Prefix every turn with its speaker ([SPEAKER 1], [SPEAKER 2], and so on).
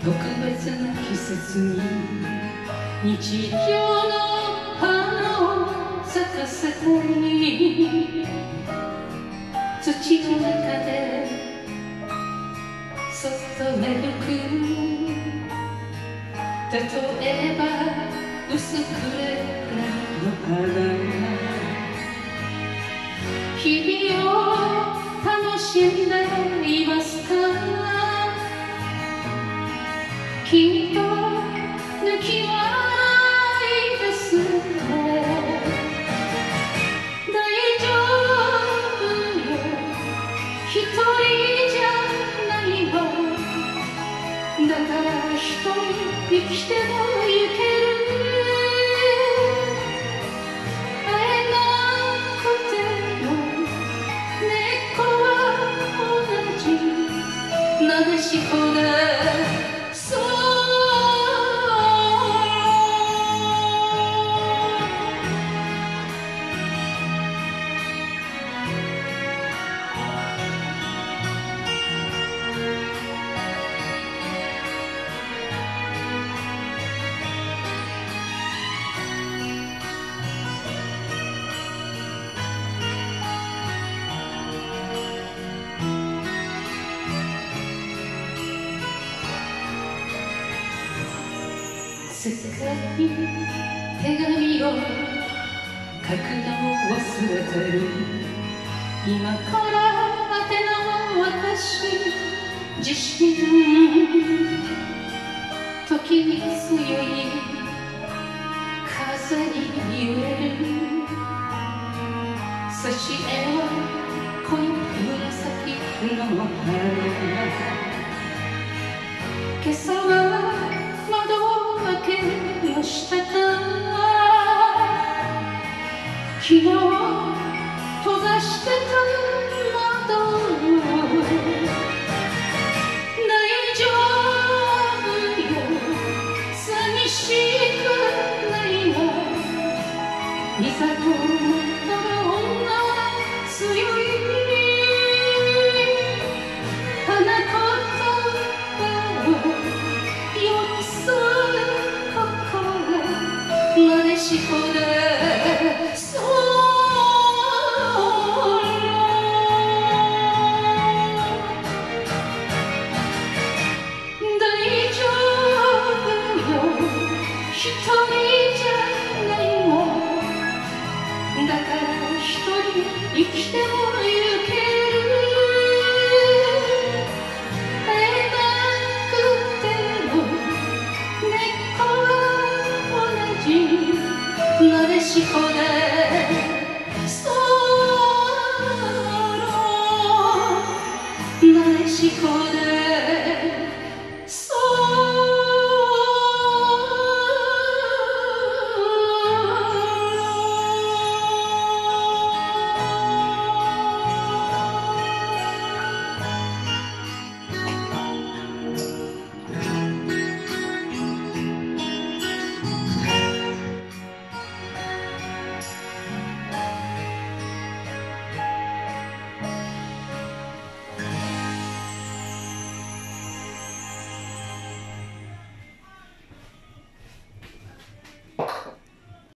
[SPEAKER 1] 特別な季節に日常の花を咲かせたり、土の中でそっと芽吹く、例えば薄くれた野花が日々を楽しんでいますか。きっと抜きはないですね。大丈夫よ、一人じゃないわ。だから一人生きてもいける。会えなくても根っこは同じなでしこだ。世界に手紙を書くのを忘れてる。今から宛名を私自身、時に強い風に揺れる。差し絵は濃い紫の花。今朝はしたか。昨日閉ざしてた